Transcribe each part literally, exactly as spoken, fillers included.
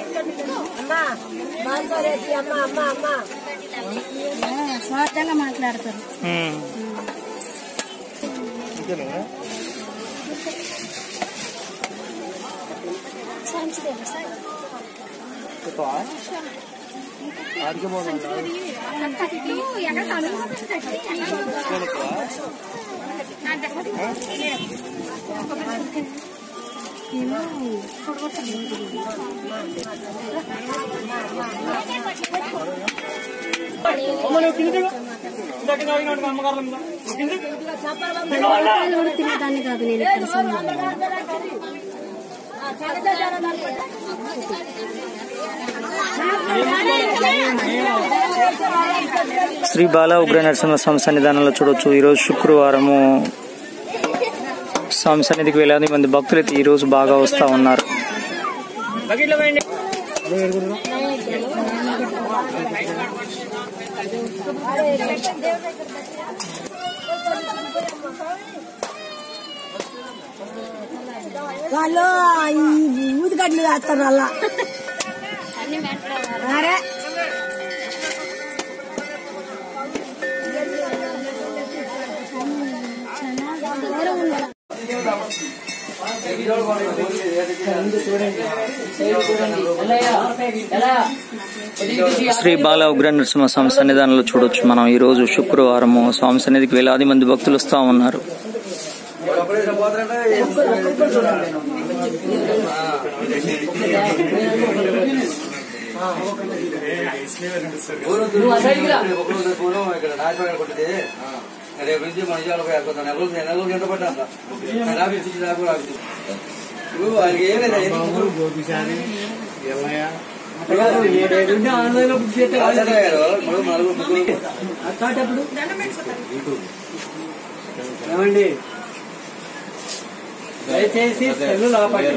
స్వార్థంగా మాట్లాడతారు. తినేదాన్ని కాదు నేను. శ్రీ బాల ఉగ్ర నరసింహస్వామి సన్నిధానంలో చూడొచ్చు. ఈరోజు శుక్రవారము స్వామి సన్నిధికి వేలాది మంది భక్తులు అయితే ఈరోజు బాగా వస్తూ ఉన్నారు. వాళ్ళు ఊదిగడ్డలు వేస్తారు అలా. అరే శ్రీ బాల ఉగ్ర నరసింహస్వామి సన్నిధానంలో చూడొచ్చు మనం. ఈ రోజు శుక్రవారము స్వామి సన్నిధికి వేలాది మంది భక్తులు వస్తూ ఉన్నారు. ఏమండి దయచేసి సెల్లు లోపలి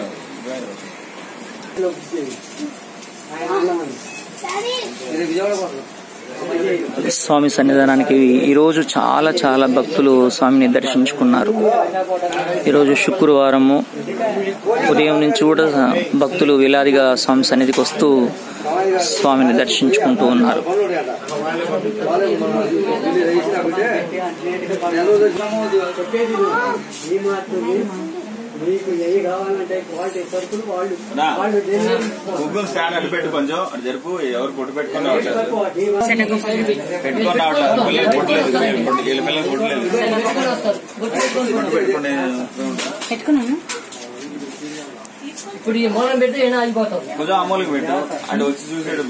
స్వామి సన్నిధానానికి ఈరోజు చాలా చాలా భక్తులు స్వామిని దర్శించుకున్నారు. ఈరోజు శుక్రవారము ఉదయం నుంచి కూడా భక్తులు వేలాదిగా స్వామి సన్నిధికి వస్తూ స్వామిని దర్శించుకుంటూ ఉన్నారు. మీకు ఏ కావాలంటే క్వాలిటీ సరుకులు వాళ్ళు గూగుల్ స్టాండ్ అడ్డు పెట్టు, కొంచెం అటు జరుపు. ఎవరు పొట్టు పెట్టుకుని పెట్టుకుని రావట్లేదు, పిల్లలు పొట్టలేదు, వీళ్ళ పిల్లలు పొట్టలేదు. పొట్టు పెట్టుకుని పెట్టుకున్నాను. ఇప్పుడు ఈ మూలం పెడితే ఏమైనా ఆగిపోతాం. కొంచెం అమ్మోళ్ళకి పెట్టు, అంటే వచ్చి చూసాడు.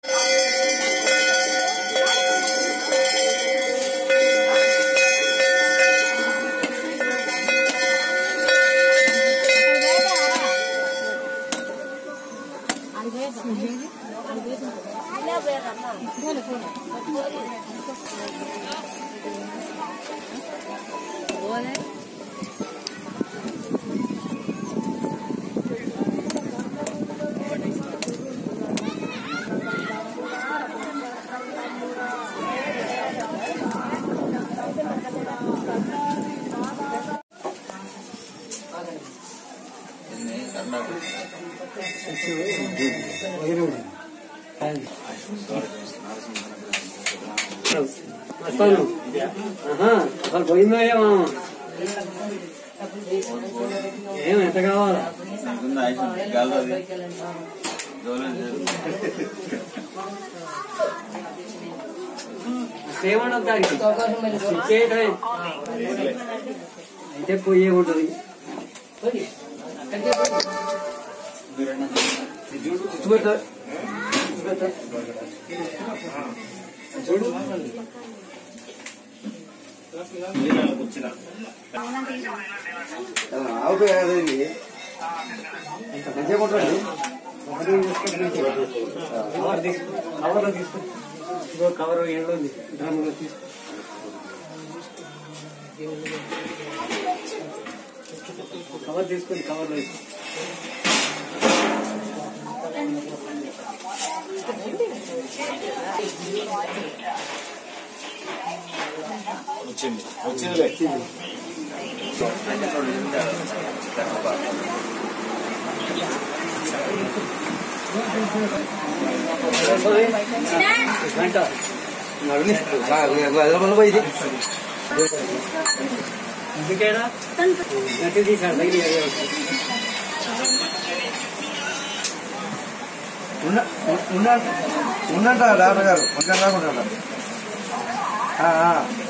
వస్తాను. అసలు పోయిందో ఏమో, ఏం ఎంత కావాలా? ఏమన్నా అయితే పోయే ఉంటుంది. చూడు మంచిగా కొట్టండి. కవర్ తీసుకో, కవర్లో తీసుకో. కవర్ ఎండలో ఉంది, డ్రమ్లో తీసుకో. కవర్ తీసుకొని కవర్లో వచ్చింది వచ్చిందిలే. ఇందుకేడా గట్టి తీసాడు దగ్గర ఉన్నట్టు డాక్టర్ గారు కొంచెం రాకుండా